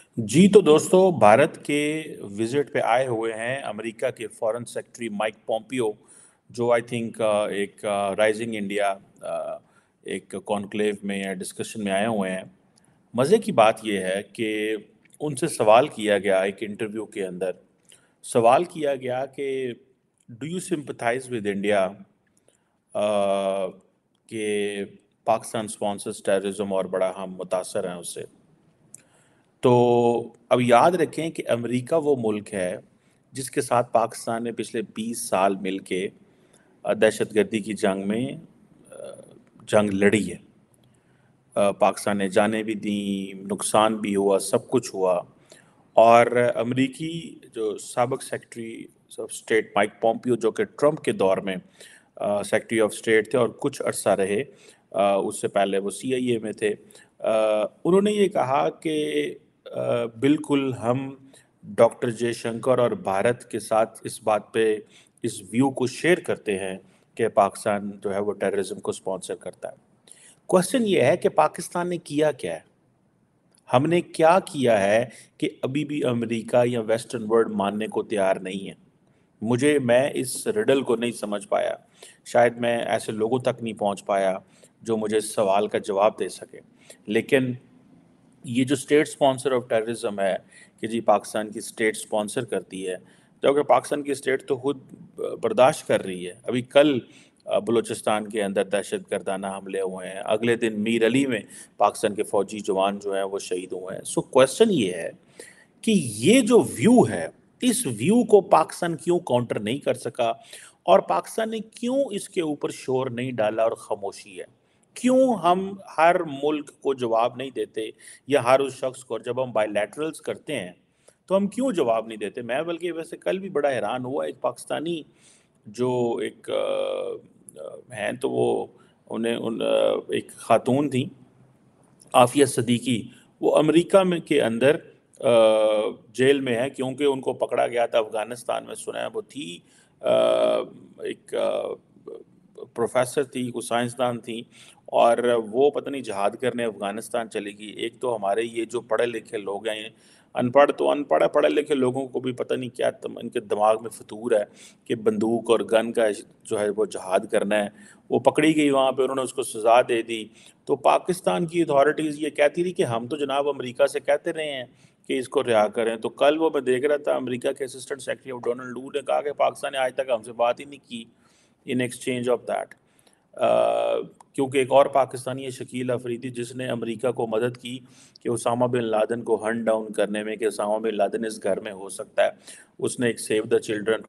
जी तो दोस्तों, भारत के विजिट पे आए हुए हैं अमेरिका के फॉरेन सेक्रेटरी माइक पॉम्पियो, जो आई थिंक एक राइजिंग इंडिया एक कॉन्क्लेव में या डिस्कशन में आए हुए हैं। मज़े की बात यह है कि उनसे सवाल किया गया एक इंटरव्यू के अंदर, सवाल किया गया कि do you sympathize with India कि पाकिस्तान स्पॉन्सर्स टेररिज्म और बड़ा हम मुतासर हैं उससे। तो अब याद रखें कि अमेरिका वो मुल्क है जिसके साथ पाकिस्तान ने पिछले 20 साल मिलके दहशतगर्दी की जंग में जंग लड़ी है। पाकिस्तान ने जानें भी दी, नुकसान भी हुआ, सब कुछ हुआ। और अमेरिकी जो साबिक secretary of state Mike Pompeo, जो कि ट्रंप के दौर में सेक्रेटरी ऑफ स्टेट थे और कुछ अरसा रहे, उससे पहले वो सीआईए में थे। उन्होंने ये कहा कि बिल्कुल हम डॉक्टर जयशंकर और भारत के साथ इस बात पे इस व्यू को शेयर करते हैं कि पाकिस्तान जो है वो टेररिज्म को स्पॉन्सर करता है। क्वेश्चन ये है कि पाकिस्तान ने किया क्या है, हमने क्या किया है कि अभी भी अमेरिका या वेस्टर्न वर्ल्ड मानने को तैयार नहीं है। मैं इस रिडल को नहीं समझ पाया, शायद मैं ऐसे लोगों तक नहीं पहुंच पाया जो मुझे इस सवाल का जवाब दे सके। लेकिन ये जो स्टेट स्पॉन्सर ऑफ टेररिज्म है कि जी पाकिस्तान की स्टेट स्पॉन्सर करती है, जबकि पाकिस्तान की स्टेट तो खुद बर्दाश्त कर रही है। अभी कल बलूचिस्तान के अंदर दहशत गर्दाना हमले हुए हैं, अगले दिन मीर अली में पाकिस्तान के फौजी जवान जो हैं वो शहीद हुए हैं। सो क्वेश्चन ये है कि ये जो व्यू है, इस व्यू को पाकिस्तान क्यों काउंटर नहीं कर सका, और पाकिस्तान ने क्यों इसके ऊपर शोर नहीं डाला और खामोशी है। क्यों हम हर मुल्क को जवाब नहीं देते, या हर उस शख्स को, जब हम बायलैटरल्स करते हैं तो हम क्यों जवाब नहीं देते। मैं बल्कि वैसे कल भी बड़ा हैरान हुआ, एक पाकिस्तानी जो एक हैं तो वो उन्हें एक खातून थी, आफिया सदीकी, वो अमेरिका में के अंदर जेल में है क्योंकि उनको पकड़ा गया था अफगानिस्तान में। सुना है वो थी एक प्रोफेसर थी, को साइंसदान थी, और वो पता नहीं जहाद करने अफगानिस्तान चली गई। एक तो हमारे ये जो पढ़े लिखे लोग हैं, ये अनपढ़ तो अनपढ़ है, पढ़े लिखे लोगों को भी पता नहीं क्या इनके दिमाग में फतूर है कि बंदूक और गन का जो है वो जहाद करना है। वो पकड़ी गई वहाँ पे, उन्होंने उसको सज़ा दे दी। तो पाकिस्तान की अथॉरिटीज़ ये कहती रही कि हम तो जनाब अमेरिका से कहते रहे हैं कि इसको रिहा करें। तो कल वो मैं देख रहा था, अमेरिका के असिस्टेंट सेक्रेटरी ऑफ डोनाल्ड लू ने कहा कि पाकिस्तान ने आज तक हमसे बात ही नहीं की इन एक्सचेंज ऑफ दैट। क्योंकि एक और पाकिस्तानी है शकील अफरीदी, जिसने अमेरिका को मदद की कि उसामा बिन लादेन को हंट डाउन करने में, कि उसामा बिन लादेन इस घर में हो सकता है। उसने एक save the children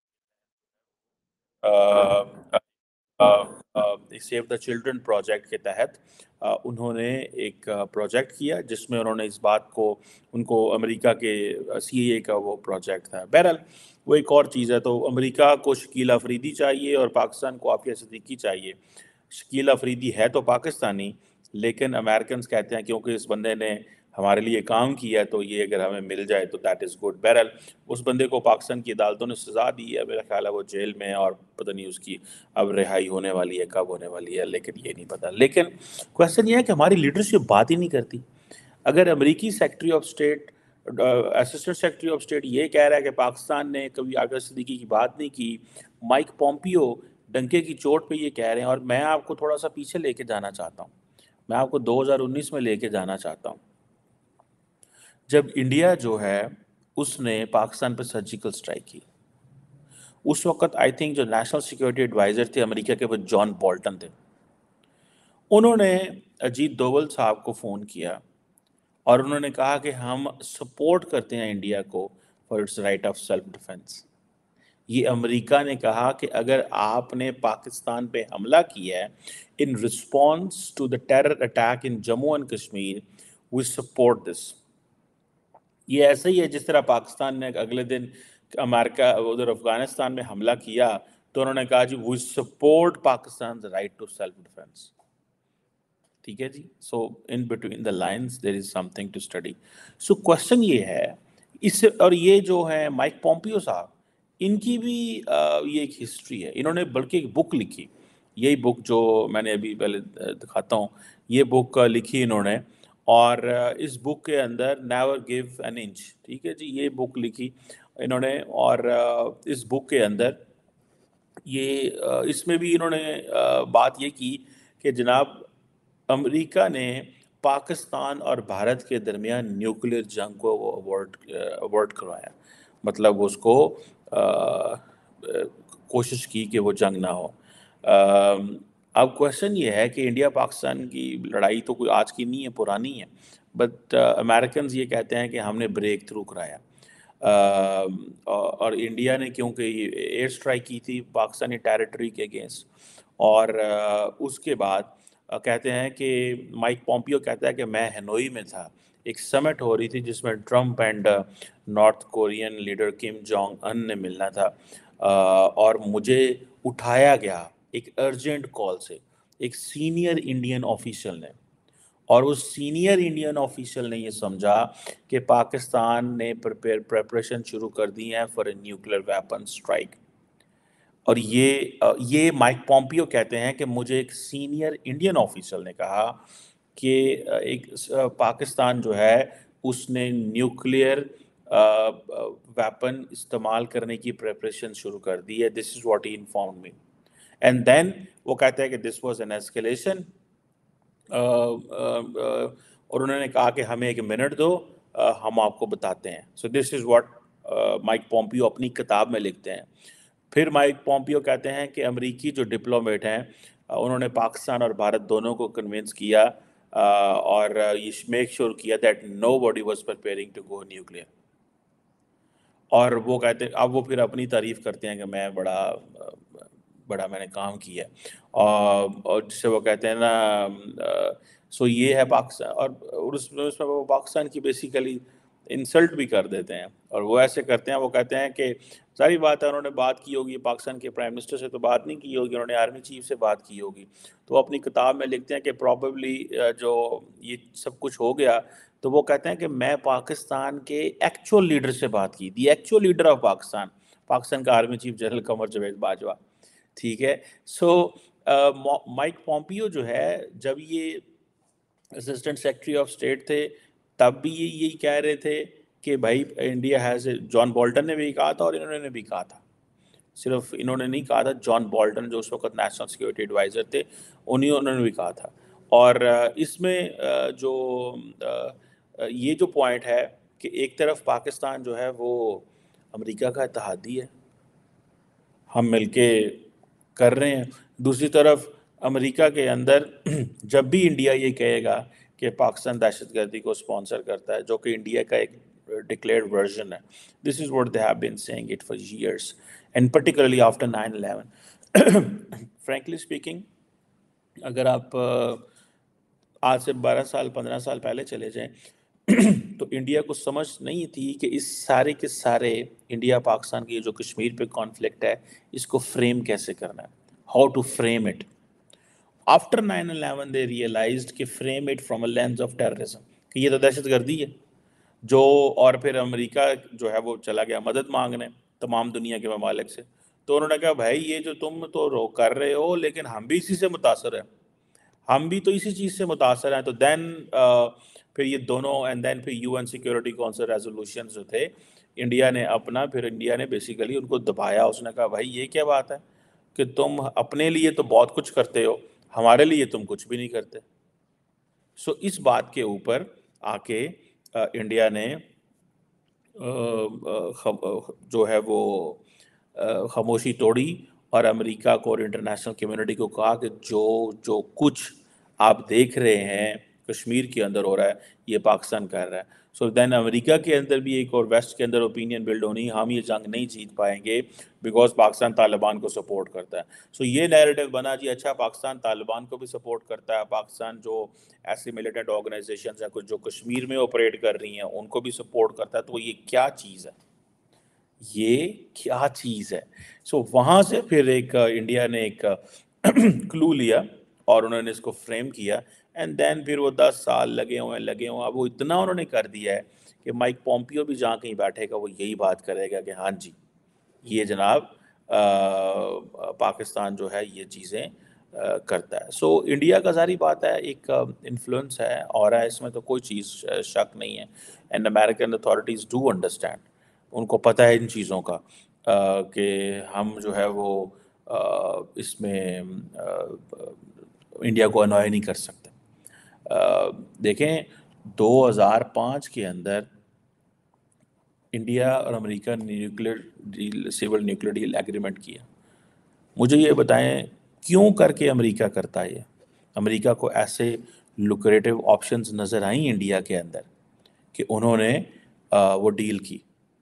save the children project के तहत उन्होंने एक प्रोजेक्ट किया जिसमें उन्होंने इस बात को, उनको अमेरिका के सीएए का वो प्रोजेक्ट था। बहरहाल वो एक और चीज़ है। तो अमेरिका को शकील अफरीदी चाहिए और पाकिस्तान को आफिया सिद्दीकी चाहिए। शकील अफरीदी है तो पाकिस्तानी, लेकिन अमेरिकन कहते हैं क्योंकि इस बंदे ने हमारे लिए काम किया है तो ये अगर हमें मिल जाए तो दैट इज़ गुड। बहरहाल उस बंदे को पाकिस्तान की अदालतों ने सज़ा दी है, मेरा ख्याल है वो जेल में है, और पता नहीं उसकी अब रिहाई होने वाली है, कब होने वाली है, लेकिन ये नहीं पता। लेकिन क्वेश्चन ये है कि हमारी लीडरशिप बात ही नहीं करती। अगर अमेरिकी secretary of state, assistant secretary of state ये कह रहा है कि पाकिस्तान ने कभी आगा सिद्दीकी की बात नहीं की, माइक पॉम्पियो डंके की चोट पे ये कह रहे हैं। और मैं आपको थोड़ा सा पीछे लेके जाना चाहता हूँ, मैं आपको 2019 में लेके जाना चाहता हूँ, जब इंडिया जो है उसने पाकिस्तान पर सर्जिकल स्ट्राइक की। उस वक्त आई थिंक जो नेशनल सिक्योरिटी एडवाइज़र थे अमेरिका के, वो जॉन बोल्टन थे। उन्होंने अजीत डोवल साहब को फ़ोन किया और उन्होंने कहा कि हम सपोर्ट करते हैं इंडिया को for its right of self defence. ये अमेरिका ने कहा कि अगर आपने पाकिस्तान पे हमला किया है in response to the terror attack in Jammu and Kashmir, we support this. ये ऐसा ही है जिस तरह पाकिस्तान ने अगले दिन अमेरिका उधर अफगानिस्तान में हमला किया तो उन्होंने कहा जी we support Pakistan right to self defence. ठीक है जी। So in between the lines there is something to study. So question ये है इससे, और ये जो है माइक पॉम्पियो साहब, इनकी भी ये एक हिस्ट्री है। इन्होंने बल्कि एक बुक लिखी, यही बुक जो मैंने अभी पहले दिखाता हूँ, ये बुक लिखी इन्होंने। اور اس بک کے اندر نیور گیو این انچ، ٹھیک ہے جی، یہ بک لکھی انہوں نے. اور اس بک کے اندر یہ اس میں بھی انہوں نے بات یہ کی کہ جناب امریکہ نے پاکستان اور بھارت کے درمیان نیوکلیر جنگ کو اوارڈ کروایا، مطلب اس کو کوشش کی کہ وہ جنگ نہ ہو. اب کویشچن یہ ہے کہ انڈیا پاکستان کی لڑائی تو کوئی آج کی نہیں ہے، پرانی ہے، بٹ امریکنز یہ کہتے ہیں کہ ہم نے بریک تھرو کرایا. اور انڈیا نے کیونکہ ایئر اسٹرائک کی تھی پاکستانی ٹیریٹری کے اگینسٹ، اور اس کے بعد کہتے ہیں کہ مائک پومپیو کہتا ہے کہ میں ہنوئی میں تھا، ایک سمٹ ہو رہی تھی جس میں Trump and North Korean leader Kim Jong Un نے ملنا تھا، اور مجھے اٹھایا گیا ایک ارجنٹ کال سے ایک سینئر انڈین آفیشل نے، اور اس سینئر انڈین آفیشل نے یہ سمجھا کہ پاکستان نے پریپریشن شروع کر دی ہیں for a nuclear weapon strike. اور یہ مائک پومپیو کہتے ہیں کہ مجھے ایک سینئر انڈین آفیسر نے کہا کہ ایک پاکستان جو ہے اس نے نیوکلیئر ویپن استعمال کرنے کی پریپریشن شروع کر دی ہے. This is what he informed me. And then وہ کہتے ہیں کہ دس واز این ایسکیلیشن، اور انہوں نے کہا کہ ہمیں 1 منٹ دو، ہم آپ کو بتاتے ہیں. So this is what Mike Pompeo اپنی کتاب میں لکھتے ہیں. پھر مائک پومپیو کہتے ہیں کہ امریکی جو ڈپلومیٹ ہیں انہوں نے پاکستان اور بھارت دونوں کو کنونس کیا اور یہ میک شور کیا that nobody was preparing to go nuclear. اور وہ کہتے ہیں، اب وہ پھر اپنی تعریف کرتے ہیں کہ میں بڑا میں نے کام کیا، اور جس سے وہ کہتے ہیں نا سو یہ ہے پاکستان. اور اس میں وہ پاکستان کی بیسیکلی انسلٹ بھی کر دیتے ہیں، اور وہ ایسے کرتے ہیں، وہ کہتے ہیں کہ ساری بات ہے انہوں نے بات کی ہوگی پاکستان کے پرائم منسٹر سے تو بات نہیں کی ہوگی، انہوں نے آرمی چیف سے بات کی ہوگی. تو وہ اپنی کتاب میں لکھتے ہیں کہ پروبیبلی جو یہ سب کچھ ہو گیا تو وہ کہتے ہیں کہ میں پاکستان کے ایکچوئل لیڈر سے بات کی، the actual leader of Pakistan کا army chief general Qamar Javed Bajwa, ٹھیک ہے. سو مائک پومپیو جو ہے جب یہ اسسٹنٹ سیکرٹری آف اسٹیٹ تھے تب بھی یہ یہی کہہ رہے تھے کہ بھائی India has a, John Bolton نے بھی کہا تھا اور انہوں نے بھی کہا تھا، صرف انہوں نے نہیں کہا تھا، جان بولٹن جو اس وقت نیشنل سیکورٹی ایڈوائزر تھے انہوں نے بھی کہا تھا. اور اس میں جو یہ جو پوائنٹ ہے کہ ایک طرف پاکستان جو ہے وہ امریکہ کا اتحادی ہے، ہم مل کے کر رہے ہیں، دوسری طرف امریکہ کے اندر جب بھی انڈیا یہ کہے گا کہ پاکستان دہشت گردی کو اسپانسر کرتا ہے جو کہ انڈیا کا ایک ڈکلیئرڈ ورژن ہے، this is what they have been seeing it for years and particularly after 9/11. Frankly speaking اگر آپ آج سے 12 سال 15 سال پہلے چلے جائیں تو انڈیا کو سمجھ نہیں تھی کہ اس سارے کے سارے انڈیا پاکستان کی جو کشمیر پہ کانفلکٹ ہے اس کو فریم کیسے کرنا ہے، how to frame it. After 9/11 they realised کہ frame it from a lens of terrorism, کہ یہ تو دہشت گردی ہے جو، اور پھر امریکہ جو ہے وہ چلا گیا مدد مانگنے تمام دنیا کے ممالک سے. تو انہوں نے کہا بھائی یہ جو تم تو کر رہے ہو لیکن ہم بھی اسی سے متاثر ہیں، ہم بھی تو اسی چیز سے متاثر ہیں. تو دین پھر یہ دونوں، اینڈ دین پھر UN سیکورٹی کونسل ریزولوشن جو تھے انڈیا نے اپنا، پھر انڈیا نے بیسیکلی ان کو دبایا. اس نے کہا بھائی یہ کیا بات ہے کہ تم اپنے لیے تو بہت کچھ کرتے ہو، ہمارے لیے تم کچھ بھی نہیں کرتے. سو اس بات کے اوپر آ کے انڈیا نے جو ہے وہ خاموشی توڑی اور امریکہ کو اور انٹرنیشنل کمیونٹی کو کہا کہ جو کچھ آپ دیکھ رہے ہیں کشمیر کے اندر ہو رہا ہے یہ پاکستان کر رہا ہے. سو دین امریکہ کے اندر بھی ایک اور ویسٹ کے اندر اوپینین بلڈ ہونی، ہم یہ جنگ نہیں جیت پائیں گے بیکاز پاکستان طالبان کو سپورٹ کرتا ہے. سو یہ نیریٹو بنا جی اچھا پاکستان طالبان کو بھی سپورٹ کرتا ہے، پاکستان جو ایسی ملیٹنٹ آرگنائزیشنز ہیں کچھ جو کشمیر میں آپریٹ کر رہی ہیں ان کو بھی سپورٹ کرتا ہے. تو یہ کیا چیز ہے، یہ کیا چیز ہے. سو وہاں سے پھر ایک انڈیا نے ایک کلو لیا اور انہوں نے اس کو فریم کیا، اینڈ دین پھر وہ 10 سال لگے ہوئے اب وہ اتنا انہوں نے کر دیا ہے کہ مائک پومپیو بھی جہاں کہیں بیٹھے گا وہ یہی بات کرے گا کہ ہاں جی یہ جناب پاکستان جو ہے یہ چیزیں کرتا ہے. سو انڈیا کا ظاہری بات ہے ایک انفلوئنس ہے اور ہے اس میں تو کوئی چیز شک نہیں ہے. And American authorities do understand, ان کو پتہ ہے ان چیزوں کا کہ ہم جو ہے وہ اس میں انڈیا کو انوائے نہیں کر سکتے. دیکھیں 2005 کے اندر انڈیا اور امریکہ نے nuclear deal, civil nuclear deal agreement کیا. مجھے یہ بتائیں کیوں کر کے امریکہ کرتا ہے یہ؟ امریکہ کو ایسے لوکریٹو آپشنز نظر آئیں انڈیا کے اندر کہ انہوں نے وہ ڈیل کی,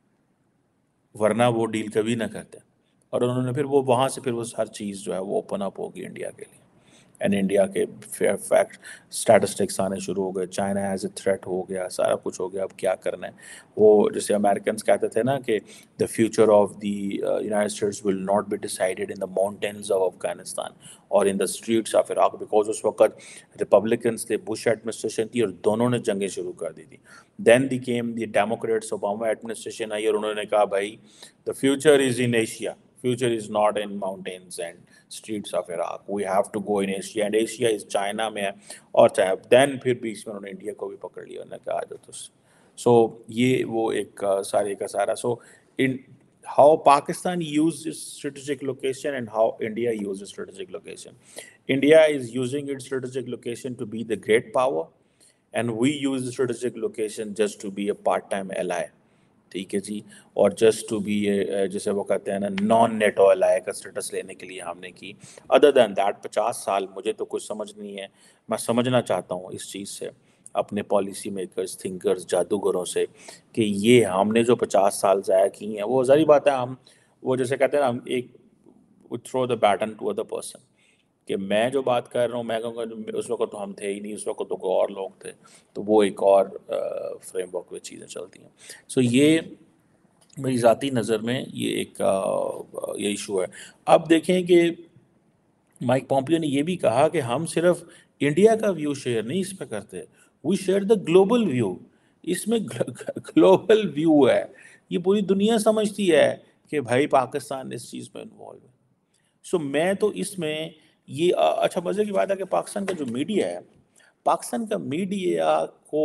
ورنہ وہ ڈیل کبھی نہ کرتے. اور انہوں نے پھر وہ وہاں سے پھر وہ ہر چیز جو ہے وہ اوپن اپ ہوگی انڈیا کے لیے. اینڈ انڈیا کے فیکٹ اسٹیٹسٹکس آنے شروع ہو گئے, چائنا ایز اے تھریٹ ہو گیا, سارا کچھ ہو گیا. اب کیا کرنا ہے, وہ جیسے امیریکنس کہتے تھے نا کہ the future of the United States will not be decided in the mountains of Afghanistan or in the streets of Iraq, because اس وقت ریپبلکنس تھے, بش ایڈمنسٹریشن تھی اور دونوں نے جنگیں شروع کر دی تھی. Then they came the Democrats, Obama administration آئی اور انہوں نے کہا بھائی the future is in Asia, future is not in mountains and streets of Iraq, we have to go in Asia, and Asia is China میں ہے اور چاہے. دین پھر بیچ میں انہوں نے انڈیا کو بھی پکڑ لیا, انہوں نے کہا جو تو. سو یہ وہ ایک سارے کا سارا. سو in how Pakistan used its strategic location and how India used its strategic location. India is using its strategic location to be the great power, and we use the strategic location just to be a part-time ally. ٹھیک ہے جی, اور just to be جیسے وہ کہتے ہیں نا naan NATO الائی کا status لینے کے لیے ہم نے کی. ادر دین دیٹ 50 سال مجھے تو کچھ سمجھ نہیں ہے. میں سمجھنا چاہتا ہوں اس چیز سے اپنے پالیسی میکرز, تھنکرز, جادوگروں سے کہ یہ ہم نے جو 50 سال ضائع کی ہیں وہ ظاہری بات ہے ہم وہ جیسے کہتے ہیں نا ہم ایک throw the baton to other person, کہ میں جو بات کر رہا ہوں میں کہوں گا اس وقت تو ہم تھے ہی نہیں, اس وقت تو کوئی اور لوگ تھے, تو وہ ایک اور فریم ورک میں چیزیں چلتی ہیں. سو یہ میری ذاتی نظر میں یہ ایک یہ ایشو ہے. اب دیکھیں کہ مائک پومپیو نے یہ بھی کہا کہ ہم صرف انڈیا کا ویو شیئر نہیں اس پہ کرتے, we share the global view. اس میں گلوبل ویو ہے, یہ پوری دنیا سمجھتی ہے کہ بھائی پاکستان اس چیز میں انوالو ہے. سو میں تو اس میں یہ اچھا مزے کی بات ہے کہ پاکستان کا جو میڈیا ہے, پاکستان کا میڈیا کو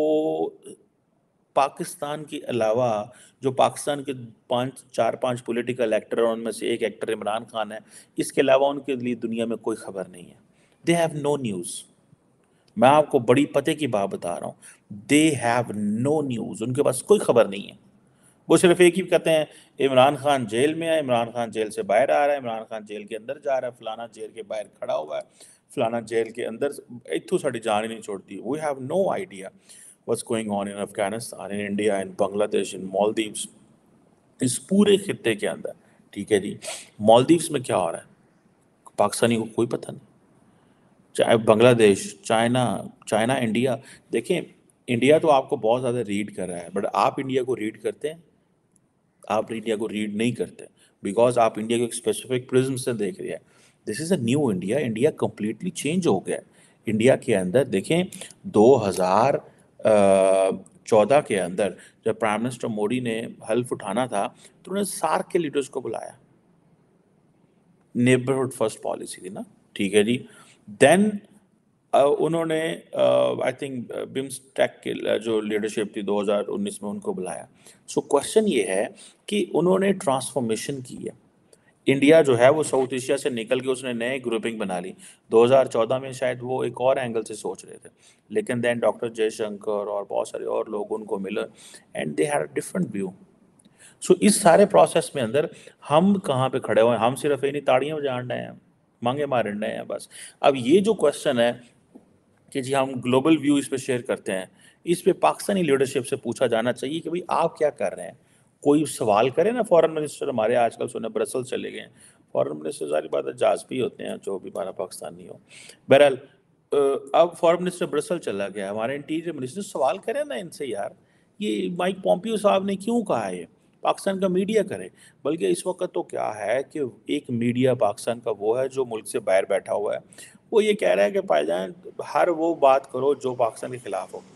پاکستان کے علاوہ جو پاکستان کے 4-5 پولیٹیکل ایکٹر ہیں ان میں سے ایک ایکٹر عمران خان ہے, اس کے علاوہ ان کے لیے دنیا میں کوئی خبر نہیں ہے. They have no news. میں آپ کو بڑی پتے کی بات بتا رہا ہوں, دے ہیو نو نیوز, ان کے پاس کوئی خبر نہیں ہے. وہ صرف ایک ہی کہتے ہیں عمران خان جیل میں ہے, عمران خان جیل سے باہر آ رہا ہے, عمران خان جیل کے اندر جا رہا ہے, فلانا جیل کے باہر کھڑا ہوا ہے, فلانا جیل کے اندر, اتھو ساڑی جان ہی نہیں چھوڑتی. We have no idea what's going on in Afghanistan, in India, in Bangladesh, in Maldives, اس پورے خطے کے اندر. ٹھیک ہے جی, مالدیوز میں کیا ہو رہا ہے پاکستانی کو کوئی پتہ نہیں. چاہے بنگلہ دیش, چائنا, انڈیا. دیکھیں انڈیا تو آپ کو بہت زیادہ ریڈ کر رہا ہے, بٹ آپ انڈیا کو ریڈ کرتے ہیں؟ آپ انڈیا کو ریڈ نہیں کرتے, بیکاز آپ انڈیا کو ایک اسپیسیفک پرزم سے دیکھ رہے ہیں. This is a new India. India completely change ہو گیا. انڈیا کے اندر دیکھیں 2014 کے اندر جب پرائم منسٹر مودی نے حلف اٹھانا تھا تو انہوں نے سارک کے لیڈرز کو بلایا. نیبرہڈ فرسٹ پالیسی تھی نا, ٹھیک ہے جی. دین انہوں نے آئی تھنک بمسٹیک کے جو لیڈرشپ تھی 2019 میں ان کو بلایا. سو کوشچن یہ ہے کہ انہوں نے ٹرانسفارمیشن کی ہے. انڈیا جو ہے وہ ساؤتھ ایشیا سے نکل کے اس نے نئے گروپنگ بنا لی. 2014 میں شاید وہ ایک اور اینگل سے سوچ رہے تھے, لیکن دین ڈاکٹر جے شنکر اور بہت سارے اور لوگ ان کو ملے and they had a different view. So اس سارے پروسیس میں اندر ہم کہاں پہ کھڑے ہوئے ہیں؟ ہم صرف انہیں تاڑیاں بجان رہے ہیں, مانگے مار رہے ہیں بس. اب یہ جو کوشچن ہے کہ جی ہم گلوبل ویو اس پہ شیئر کرتے ہیں, اس پہ پاکستانی لیڈرشپ سے پوچھا جانا چاہیے کہ بھئی آپ کیا کر رہے ہیں. کوئی سوال کرے نا. فورن منسٹر ہمارے آج کل سنے برسل چلے گئے ہیں. فورن منسٹر ظاہری بات ہے جاز بھی ہوتے ہیں جو بھی ہمارا پاکستان نہیں ہو. بہرحال اب فورن منسٹر برسل چلا گیا, ہمارے انٹیریئر منسٹر سوال کرے نا ان سے, یار یہ مائک پومپیو صاحب نے کیوں کہا ہے پاکستان کا میڈیا کرے. بلکہ اس وقت تو کیا ہے کہ ایک میڈیا پاکستان کا وہ ہے جو ملک سے باہر بیٹھا ہوا ہے, وہ یہ کہہ رہا ہے کہ بھائی جان ہر وہ بات کرو جو پاکستان کے خلاف ہو.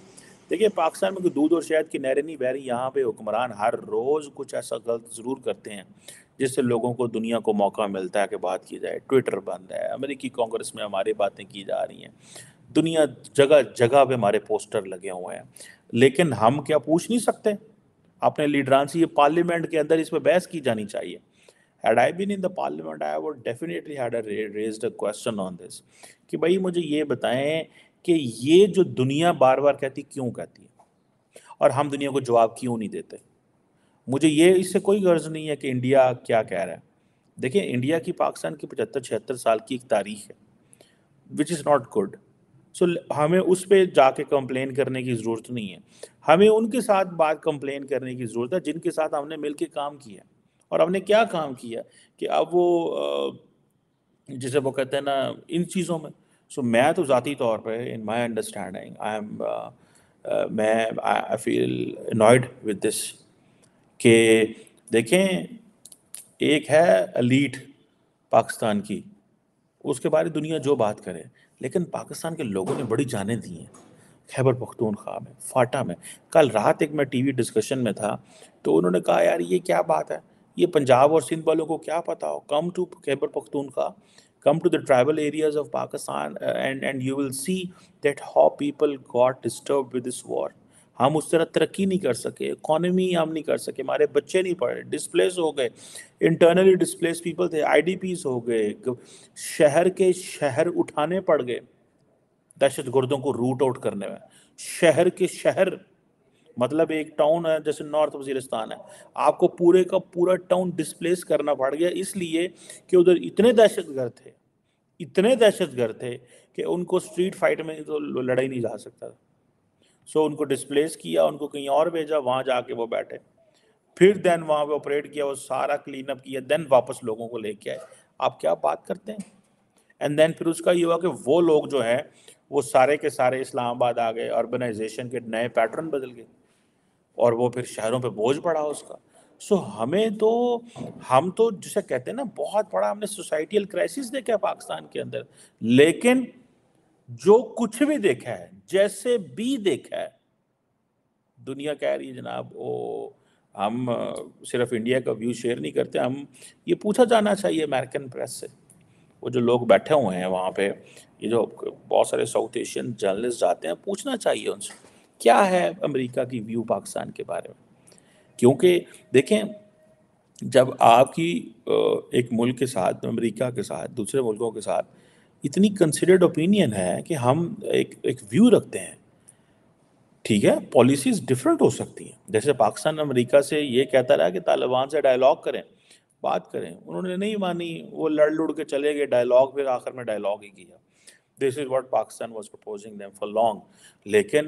دیکھیے پاکستان میں کوئی دودھ اور شہد کی نہریں نہیں بہ رہی، یہاں پہ حکمران ہر روز کچھ ایسا غلط ضرور کرتے ہیں جس سے لوگوں کو دنیا کو موقع ملتا ہے کہ بات کی جائے. ٹویٹر بند ہے، امریکی کانگریس میں ہماری باتیں کی جا رہی ہیں، دنیا جگہ جگہ پہ ہمارے پوسٹر لگے ہوئے ہیں، لیکن ہم کیا پوچھ نہیں سکتے اپنے لیڈران سے؟ یہ پارلیمنٹ کے اندر اس پہ بحث کی جانی چاہیے. Had I been in the parliament, I would definitely had raised a question on this کہ بھائی مجھے یہ بتائیں کہ یہ جو دنیا بار بار کہتی کیوں کہتی ہے اور ہم دنیا کو جواب کیوں نہیں دیتے. مجھے یہ اس سے کوئی غرض نہیں ہے کہ انڈیا کیا کہہ رہا ہے. دیکھیں انڈیا کی پاکستان کی 75-76 سال کی ایک تاریخ ہے وچ از ناٹ گڈ. سو ہمیں اس پہ جا کے کمپلین کرنے کی ضرورت نہیں ہے، ہمیں ان کے ساتھ بات کمپلین کرنے کی ضرورت ہے جن کے ساتھ ہم نے مل کے کام کیا. اور ہم نے کیا کام کیا کہ اب وہ جسے وہ کہتے ہیں نا ان چیزوں میں. سو میں تو ذاتی طور پہ ان مائی انڈرسٹینڈنگ میں آئی فیل انوائڈ ود دس کہ دیکھیں ایک ہے ایلیٹ پاکستان کی، اس کے بارے دنیا جو بات کرے، لیکن پاکستان کے لوگوں نے بڑی جانیں دی ہیں خیبر پختونخوا میں، فاٹا میں. کل رات ایک میں ٹی وی ڈسکشن میں تھا تو انہوں نے کہا یار یہ کیا بات ہے، یہ پنجاب اور سندھ والوں کو کیا پتا ہو، come to Khyber Pakhtunkhwa, come to the tribal areas of Pakistan and you will see that how people got disturbed with this war. ہم اس طرح ترقی نہیں کر سکے، اکانومی ہم نہیں کر سکے، ہمارے بچے نہیں پڑھے، ڈسپلیس ہو گئے، انٹرنلی ڈسپلیس پیپل تھے، آئی ڈی پیز ہو گئے، شہر کے شہر اٹھانے پڑ گئے دہشت گردوں کو روٹ آؤٹ کرنے میں. شہر کے شہر مطلب ایک ٹاؤن ہے جیسے نارتھ وزیرستان ہے، آپ کو پورے کا پورا ٹاؤن ڈسپلیس کرنا پڑ گیا اس لیے کہ ادھر اتنے دہشت گرد تھے کہ ان کو اسٹریٹ فائٹ میں تو لڑائی نہیں جا سکتا. سو ان کو ڈسپلیس کیا، ان کو کہیں اور بھیجا، وہاں جا کے وہ بیٹھے، پھر دین وہاں پہ آپریٹ کیا، وہ سارا کلین اپ کیا، دین واپس لوگوں کو لے کے آئے. آپ کیا بات کرتے ہیں؟ اینڈ دین پھر اس کا یہ ہوا کہ وہ لوگ جو ہیں وہ سارے کے سارے اسلام آباد آ گئے، اربنائزیشن کے نئے پیٹرن بدل گئے اور وہ پھر شہروں پہ بوجھ پڑا اس کا. سو ہم تو جسے کہتے ہیں نا بہت بڑا ہم نے سوسائٹیل کرائسس دیکھا ہے پاکستان کے اندر، لیکن جو کچھ بھی دیکھا ہے جیسے بھی دیکھا ہے دنیا کہہ رہی ہے جناب ہم صرف انڈیا کا ویو شیئر نہیں کرتے، ہم یہ پوچھا جانا چاہیے امریکن پریس سے، وہ جو لوگ بیٹھے ہوئے ہیں وہاں پہ، یہ جو بہت سارے ساؤتھ ایشین جرنلسٹ جاتے ہیں، پوچھنا چاہیے ان سے کیا ہے امریکہ کی ویو پاکستان کے بارے میں. کیونکہ دیکھیں جب آپ کی ایک ملک کے ساتھ، امریکہ کے ساتھ، دوسرے ملکوں کے ساتھ اتنی کنسیڈرڈ اوپینین ہے کہ ہم ایک ویو رکھتے ہیں، ٹھیک ہے پالیسیز ڈفرینٹ ہو سکتی ہیں. جیسے پاکستان امریکہ سے یہ کہتا رہا کہ طالبان سے ڈائلاگ کریں، بات کریں، انہوں نے نہیں مانی، وہ لڑ لڑ کے چلے گئے، ڈائلاگ پھر آخر میں ڈائلاگ ہی کیا. This is what Pakistan was proposing them for long. لیکن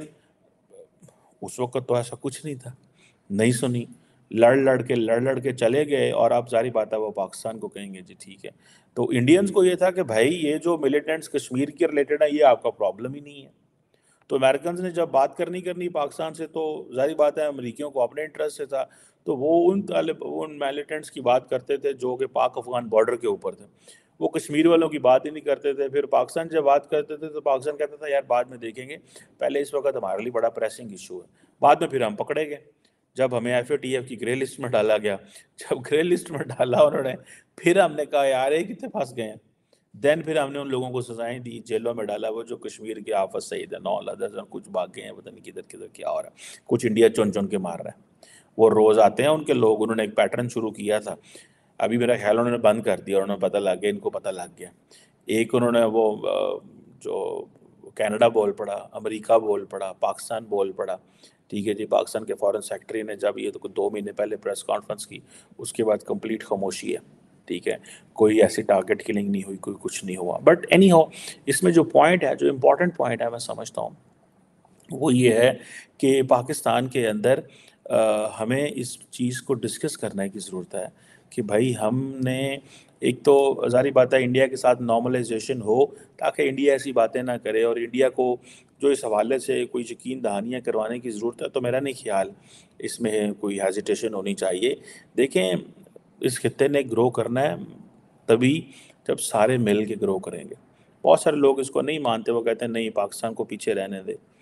اس وقت تو ایسا کچھ نہیں تھا، نہیں سنی، لڑ لڑ کے چلے گئے. اور آپ ظاہری بات ہے وہ پاکستان کو کہیں گے جی ٹھیک ہے. تو انڈینز کو یہ تھا کہ بھائی یہ جو ملیٹنٹس کشمیر کے ریلیٹڈ ہے یہ آپ کا پرابلم ہی نہیں ہے. تو امریکنز نے جب بات کرنی پاکستان سے تو ظاہری بات ہے امریکیوں کو اپنے انٹرسٹ سے تھا، تو وہ ان ملیٹنٹس کی بات کرتے تھے جو کہ پاک افغان بارڈر کے اوپر تھے. وہ کشمیر والوں کی بات ہی نہیں کرتے تھے. پھر پاکستان جب بات کرتے تھے تو پاکستان کہتا تھا یار بعد میں دیکھیں گے، پہلے اس وقت ہمارے لیے بڑا پریسنگ ایشو ہے. بعد میں پھر ہم پکڑے گئے جب ہمیں ایف اے ٹی ایف کی گرے لسٹ میں ڈالا گیا. جب گرے لسٹ میں ڈالا انہوں نے، پھر ہم نے کہا یار یہ کتنے پھنس گئے ہیں. دین پھر ہم نے ان لوگوں کو سزائیں دی، جیلوں میں ڈالا. وہ جو کشمیر کے آفت سعید ہے، 9 کچھ بھاگ گئے ہیں، پتہ نہیں کدھر کیا ہو رہا ہے، کچھ انڈیا چن کے مار رہا ہے. وہ روز آتے ہیں ان کے لوگ، انہوں نے ایک پیٹرن شروع کیا تھا، ابھی میرا خیال انہوں نے بند کر دیا، اور انہوں نے پتہ لگ گیا، ان کو پتہ لگ گیا. ایک انہوں نے وہ جو کینیڈا بول پڑا، امریکہ بول پڑا، پاکستان بول پڑا. ٹھیک ہے جی، پاکستان کے فارن سیکٹری نے جب یہ تو 2 مہینے پہلے پریس کانفرنس کی، اس کے بعد کمپلیٹ خاموشی ہے. ٹھیک ہے، کوئی ایسی ٹارگٹ کلنگ نہیں ہوئی، کوئی کچھ نہیں ہوا. بٹ اینی ہاؤ، اس میں جو پوائنٹ ہے، جو امپورٹنٹ پوائنٹ ہے میں سمجھتا ہوں وہ یہ ہے کہ پاکستان کے اندر ہمیں اس چیز کو ڈسکس کرنے کی ضرورت ہے کہ بھائی ہم نے ایک تو ظاہری بات ہے انڈیا کے ساتھ نارملائزیشن ہو تاکہ انڈیا ایسی باتیں نہ کرے، اور انڈیا کو جو اس حوالے سے کوئی یقین دہانیاں کروانے کی ضرورت ہے تو میرا نہیں خیال اس میں کوئی ہیزیٹیشن ہونی چاہیے. دیکھیں اس خطے نے گرو کرنا ہے تبھی جب سارے مل کے گرو کریں گے. بہت سارے لوگ اس کو نہیں مانتے، وہ کہتے ہیں نہیں پاکستان کو پیچھے رہنے دے.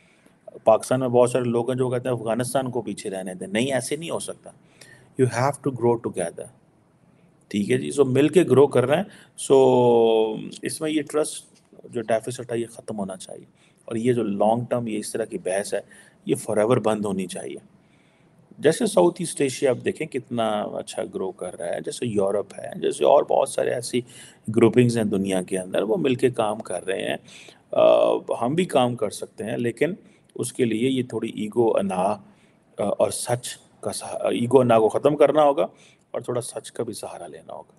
पाकिस्तान में बहुत सारे लोग हैं जो कहते हैं अफगानिस्तान को पीछे रहने दें, नहीं ऐसे नहीं हो सकता, you have to grow together. ठीक है जी, सो मिल के ग्रो कर रहे हैं। सो इसमें ये ट्रस्ट जो डेफिसिट है ये ख़त्म होना चाहिए, और ये जो लॉन्ग टर्म ये इस तरह की बहस है ये फॉरएवर बंद होनी चाहिए। जैसे साउथ ईस्ट एशिया आप देखें कितना अच्छा ग्रो कर रहा है, जैसे यूरोप है, जैसे और बहुत सारे ऐसी ग्रुपिंग्स हैं दुनिया के अंदर, वो मिलके काम कर रहे हैं। हम भी काम कर सकते हैं, लेकिन उसके लिए ये थोड़ी ईगो अना और सच का ईगो अना को ख़त्म करना होगा, और थोड़ा सच का भी सहारा लेना होगा।